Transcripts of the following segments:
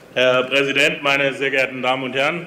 Herr Präsident, meine sehr geehrten Damen und Herren!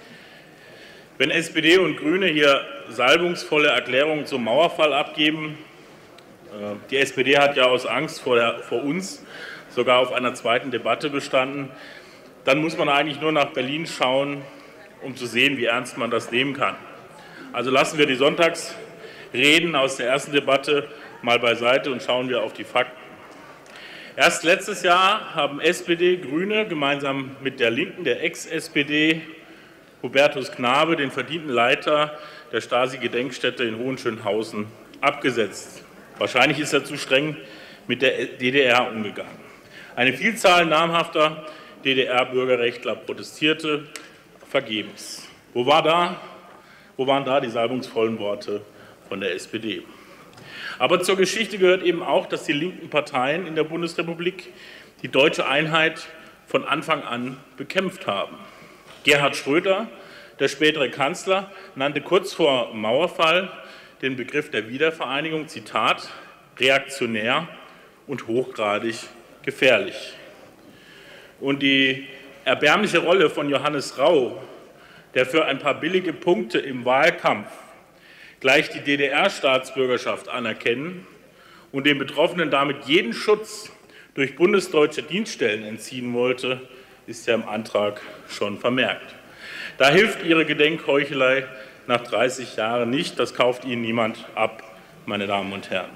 Wenn SPD und Grüne hier salbungsvolle Erklärungen zum Mauerfall abgeben, die SPD hat ja aus Angst vor uns sogar auf einer zweiten Debatte bestanden, dann muss man eigentlich nur nach Berlin schauen, um zu sehen, wie ernst man das nehmen kann. Also lassen wir die Sonntagsreden aus der ersten Debatte mal beiseite und schauen wir auf die Fakten. Erst letztes Jahr haben SPD, Grüne gemeinsam mit der Linken, der Ex-SPD, Hubertus Knabe, den verdienten Leiter der Stasi-Gedenkstätte in Hohenschönhausen, abgesetzt. Wahrscheinlich ist er zu streng mit der DDR umgegangen. Eine Vielzahl namhafter DDR-Bürgerrechtler protestierte vergebens. Wo waren da die salbungsvollen Worte von der SPD? Aber zur Geschichte gehört eben auch, dass die linken Parteien in der Bundesrepublik die deutsche Einheit von Anfang an bekämpft haben. Gerhard Schröder, der spätere Kanzler, nannte kurz vor Mauerfall den Begriff der Wiedervereinigung, Zitat, reaktionär und hochgradig gefährlich. Und die erbärmliche Rolle von Johannes Rau, der für ein paar billige Punkte im Wahlkampf gleich die DDR-Staatsbürgerschaft anerkennen und den Betroffenen damit jeden Schutz durch bundesdeutsche Dienststellen entziehen wollte, ist ja im Antrag schon vermerkt. Da hilft Ihre Gedenkheuchelei nach 30 Jahren nicht. Das kauft Ihnen niemand ab, meine Damen und Herren.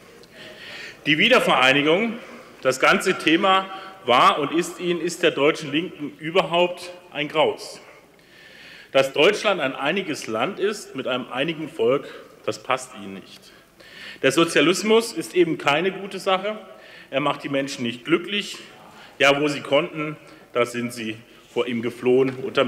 Die Wiedervereinigung, das ganze Thema war und ist der deutschen Linken überhaupt ein Graus. Dass Deutschland ein einiges Land ist mit einem einigen Volk, das passt ihnen nicht. Der Sozialismus ist eben keine gute Sache. Er macht die Menschen nicht glücklich. Ja, wo sie konnten, da sind sie vor ihm geflohen unter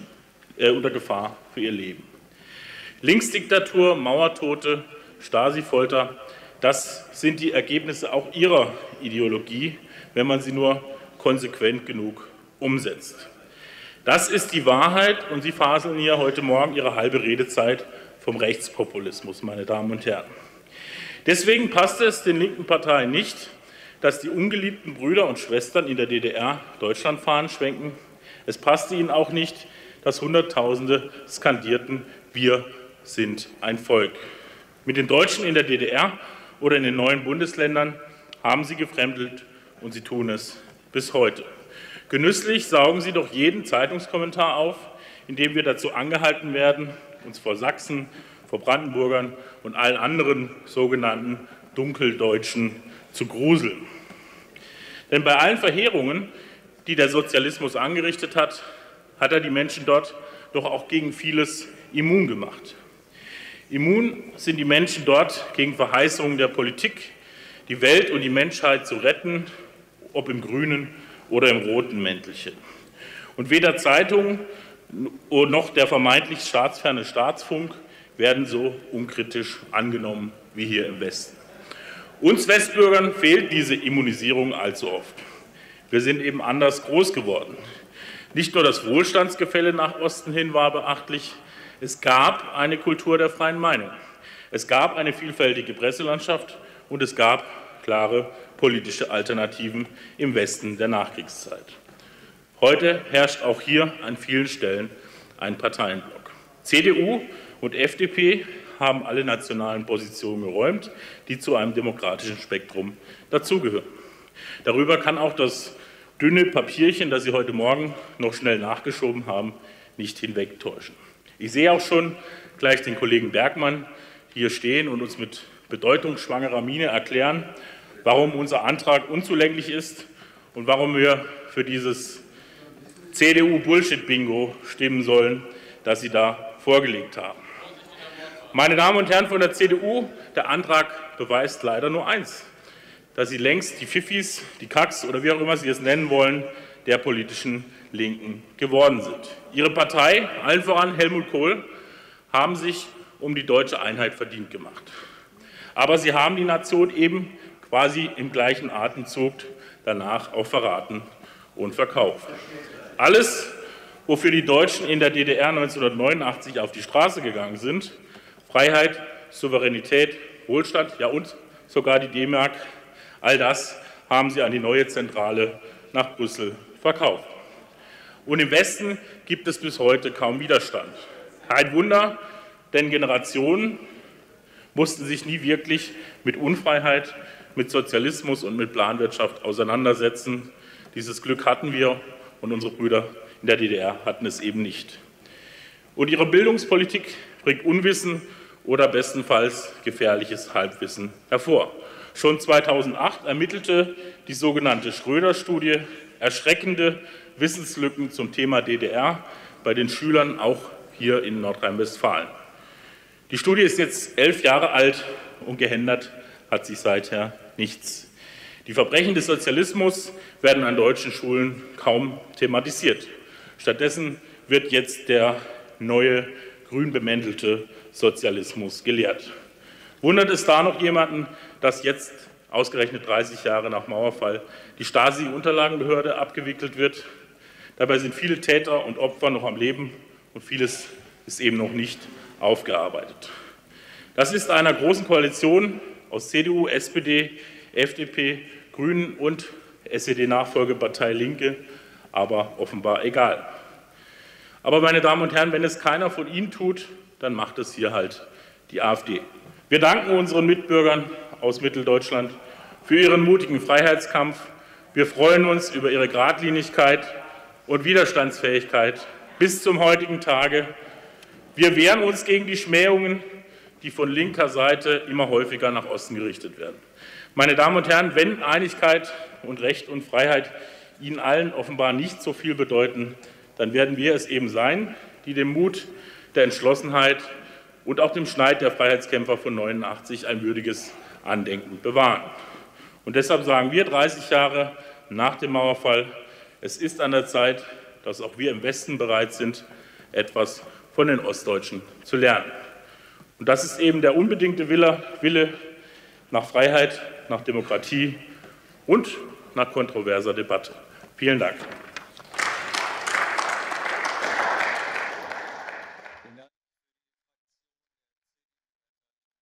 Gefahr für ihr Leben. Linksdiktatur, Mauertote, Stasi-Folter, das sind die Ergebnisse auch ihrer Ideologie, wenn man sie nur konsequent genug umsetzt. Das ist die Wahrheit, und Sie faseln hier heute Morgen Ihre halbe Redezeit vom Rechtspopulismus, meine Damen und Herren. Deswegen passt es den linken Parteien nicht, dass die ungeliebten Brüder und Schwestern in der DDR Deutschlandfahnen schwenken. Es passte ihnen auch nicht, dass Hunderttausende skandierten, wir sind ein Volk. Mit den Deutschen in der DDR oder in den neuen Bundesländern haben sie gefremdelt, und sie tun es bis heute. Genüsslich saugen Sie doch jeden Zeitungskommentar auf, in dem wir dazu angehalten werden, uns vor Sachsen, vor Brandenburgern und allen anderen sogenannten Dunkeldeutschen zu gruseln. Denn bei allen Verheerungen, die der Sozialismus angerichtet hat, hat er die Menschen dort doch auch gegen vieles immun gemacht. Immun sind die Menschen dort gegen Verheißungen der Politik, die Welt und die Menschheit zu retten, ob im grünen oder im roten Mäntelchen. Und weder Zeitungen noch der vermeintlich staatsferne Staatsfunk werden so unkritisch angenommen wie hier im Westen. Uns Westbürgern fehlt diese Immunisierung allzu oft. Wir sind eben anders groß geworden. Nicht nur das Wohlstandsgefälle nach Osten hin war beachtlich, es gab eine Kultur der freien Meinung. Es gab eine vielfältige Presselandschaft und es gab klare politische Alternativen im Westen der Nachkriegszeit. Heute herrscht auch hier an vielen Stellen ein Parteienblock. CDU und FDP haben alle nationalen Positionen geräumt, die zu einem demokratischen Spektrum dazugehören. Darüber kann auch das dünne Papierchen, das Sie heute Morgen noch schnell nachgeschoben haben, nicht hinwegtäuschen. Ich sehe auch schon gleich den Kollegen Bergmann hier stehen und uns mit bedeutungsschwangerer Miene erklären, warum unser Antrag unzulänglich ist und warum wir für dieses CDU-Bullshit-Bingo stimmen sollen, das Sie da vorgelegt haben. Meine Damen und Herren von der CDU, der Antrag beweist leider nur eins, dass Sie längst die Pfiffis, die Kacks oder wie auch immer Sie es nennen wollen, der politischen Linken geworden sind. Ihre Partei, allen voran Helmut Kohl, haben sich um die deutsche Einheit verdient gemacht. Aber sie haben die Nation eben quasi im gleichen Atemzug danach auch verraten und verkauft. Alles, wofür die Deutschen in der DDR 1989 auf die Straße gegangen sind, Freiheit, Souveränität, Wohlstand, ja und sogar die D-Mark, all das haben sie an die neue Zentrale nach Brüssel verkauft. Und im Westen gibt es bis heute kaum Widerstand. Kein Wunder, denn Generationen mussten sich nie wirklich mit Unfreiheit, mit Sozialismus und mit Planwirtschaft auseinandersetzen. Dieses Glück hatten wir und unsere Brüder in der DDR hatten es eben nicht. Und ihre Bildungspolitik bringt Unwissen oder bestenfalls gefährliches Halbwissen hervor. Schon 2008 ermittelte die sogenannte Schröder-Studie erschreckende Wissenslücken zum Thema DDR bei den Schülern, auch hier in Nordrhein-Westfalen. Die Studie ist jetzt 11 Jahre alt und geändert hat sich seither nichts. Die Verbrechen des Sozialismus werden an deutschen Schulen kaum thematisiert. Stattdessen wird jetzt der neue grün bemäntelte Sozialismus gelehrt. Wundert es da noch jemanden, dass jetzt ausgerechnet 30 Jahre nach Mauerfall die Stasi-Unterlagenbehörde abgewickelt wird? Dabei sind viele Täter und Opfer noch am Leben und vieles ist eben noch nicht aufgearbeitet. Das ist einer großen Koalition aus CDU, SPD, FDP, Grünen und SED-Nachfolgepartei Linke aber offenbar egal. Aber, meine Damen und Herren, wenn es keiner von Ihnen tut, dann macht es hier halt die AfD. Wir danken unseren Mitbürgern aus Mitteldeutschland für ihren mutigen Freiheitskampf. Wir freuen uns über ihre Geradlinigkeit und Widerstandsfähigkeit bis zum heutigen Tage. Wir wehren uns gegen die Schmähungen, die von linker Seite immer häufiger nach Osten gerichtet werden. Meine Damen und Herren, wenn Einigkeit und Recht und Freiheit Ihnen allen offenbar nicht so viel bedeuten, dann werden wir es eben sein, die dem Mut, der Entschlossenheit und auch dem Schneid der Freiheitskämpfer von 89 ein würdiges Andenken bewahren. Und deshalb sagen wir 30 Jahre nach dem Mauerfall, es ist an der Zeit, dass auch wir im Westen bereit sind, etwas von den Ostdeutschen zu lernen. Und das ist eben der unbedingte Wille nach Freiheit, nach Demokratie und nach kontroverser Debatte. Vielen Dank.